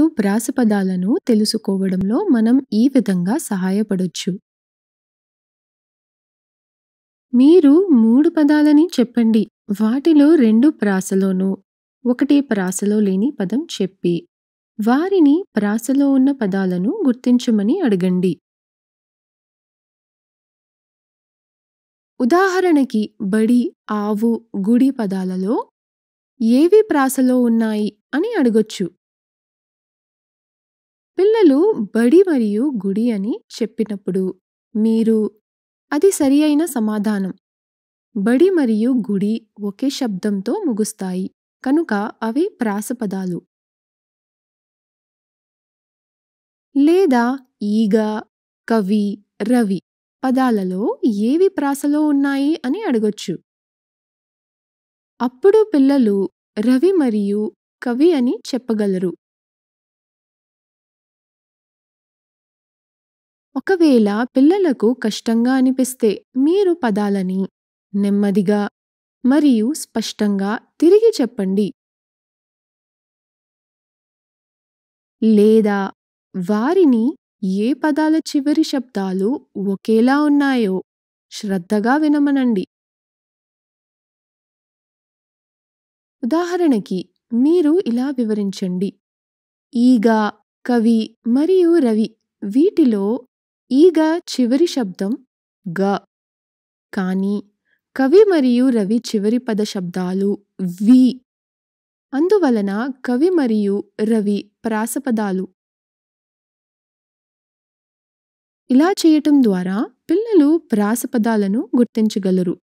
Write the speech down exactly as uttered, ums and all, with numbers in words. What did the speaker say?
ప్రాసపదాలను తెలుసుకోవడంలో మనం ఈ విధంగా సహాయపడొచ్చు. మీరు మూడు పదాలని చెప్పండి. వాటిలో రెండు ప్రాసలోనూ, ఒకటి ప్రాసలో లేని పదం చెప్పి, వారిని ప్రాసలో ఉన్న పదాలను గుర్తించమని అడగండి. ఉదాహరణకి బడి, ఆవు, గుడి పదాలలో ఏవి ప్రాసలో ఉన్నాయి అని అడగొచ్చు. పిల్లలు బడి మరియు గుడి అని చెప్పినప్పుడు మీరు అది సరి అయిన సమాధానం. బడి మరియు గుడి ఒకే శబ్దంతో ముగుస్తాయి, కనుక అవి ప్రాసపదాలు. లేదా ఈగ, కవి, రవి పదాలలో ఏవి ప్రాసలో ఉన్నాయి అని అడగొచ్చు. అప్పుడు పిల్లలు రవి మరియు కవి అని చెప్పగలరు. ఒకవేళ పిల్లలకు కష్టంగా అనిపిస్తే మీరు పదాలని నెమ్మదిగా మరియు స్పష్టంగా తిరిగి చెప్పండి. లేదా వారిని ఏ పదాల చివరి శబ్దాలు ఒకేలా ఉన్నాయో శ్రద్ధగా వినమనండి. ఉదాహరణకి మీరు ఇలా వివరించండి. ఈగ, కవి మరియు రవి వీటిలో ఈగ చివరి శబ్దం గ, కానీ కవి మరియు రవి చివరి పద శబ్దాలు వి. అందువలన కవి మరియు రవి ప్రాసపదాలు. ఇలా చేయటం ద్వారా పిల్లలు ప్రాసపదాలను గుర్తించగలరు.